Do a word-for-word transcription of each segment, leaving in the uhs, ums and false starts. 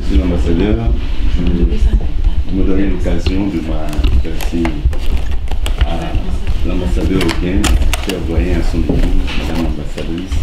Monsieur l'ambassadeur, je me donne l'occasion de m'adresser à l'ambassadeur Oguin, cher doyen à son épouse, madame l'ambassadrice.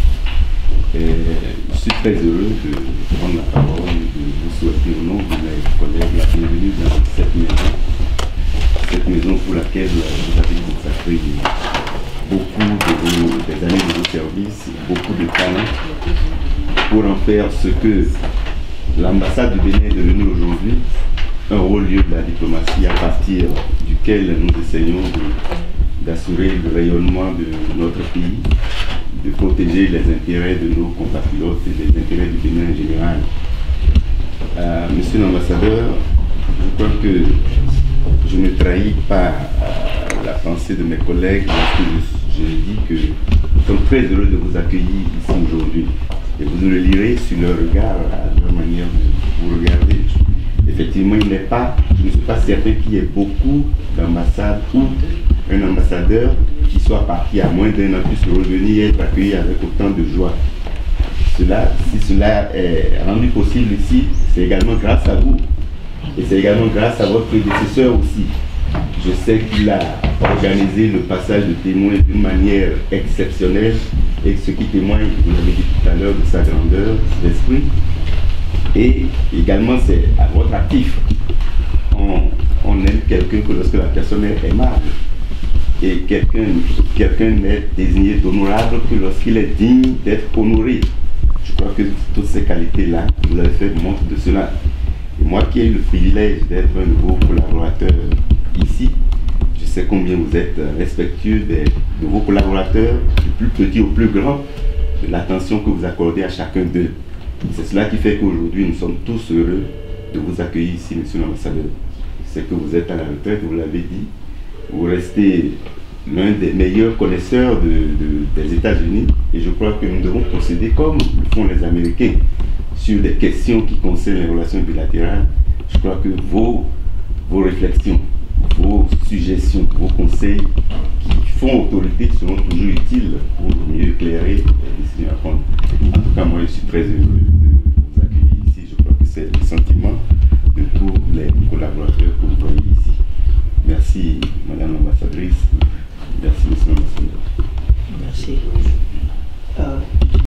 Je suis très heureux de prendre la parole et de vous souhaiter au nom de mes collègues la bienvenue dans cette maison. Cette maison pour laquelle vous avez consacré beaucoup de, des années de vos services, beaucoup de talent pour en faire ce que l'ambassade du Bénin est devenue aujourd'hui, un haut lieu de la diplomatie à partir duquel nous essayons d'assurer le rayonnement de notre pays, de protéger les intérêts de nos compatriotes et les intérêts du Bénin en général. Euh, Monsieur l'ambassadeur, je crois que je ne trahis pas euh, la pensée de mes collègues lorsque je, je dis que nous sommes très heureux de vous accueillir ici aujourd'hui. Et vous le lirez sur leur regard, à leur manière de vous regarder. Effectivement, il n'est pas, je ne suis pas certain qu'il y ait beaucoup d'ambassades ou un ambassadeur qui soit parti à moins d'un an puisse revenir et être accueilli avec autant de joie. Cela, si cela est rendu possible ici, c'est également grâce à vous. Et c'est également grâce à votre prédécesseur aussi. Je sais qu'il a organisé le passage de témoins d'une manière exceptionnelle, et ce qui témoigne, vous l'avez dit tout à l'heure, de sa grandeur d'esprit. Et également, c'est à votre actif. On, on aime quelqu'un que lorsque la personne est aimable. Et quelqu'un quelqu'un n'est désigné d'honorable que lorsqu'il est digne d'être honoré. Je crois que toutes ces qualités-là, vous avez fait montre de cela. Et moi qui ai eu le privilège d'être un nouveau collaborateur ici, je sais combien vous êtes respectueux des, de vos collaborateurs, du plus petit au plus grand, de l'attention que vous accordez à chacun d'eux. C'est cela qui fait qu'aujourd'hui, nous sommes tous heureux de vous accueillir ici, monsieur l'ambassadeur. Je sais que vous êtes à la retraite, vous l'avez dit. Vous restez l'un des meilleurs connaisseurs de, de, des États-Unis. Et je crois que nous devons procéder comme le font les Américains sur des questions qui concernent les relations bilatérales. Je crois que vos, vos réflexions, vos suggestions, vos conseils qui font autorité seront toujours utiles pour mieux éclairer les décisions à prendre. En tout cas, moi, je suis très heureux de vous accueillir ici. Je crois que c'est le sentiment de tous les collaborateurs que vous voyez ici. Merci, madame l'ambassadrice. Merci, monsieur l'ambassadeur. Merci.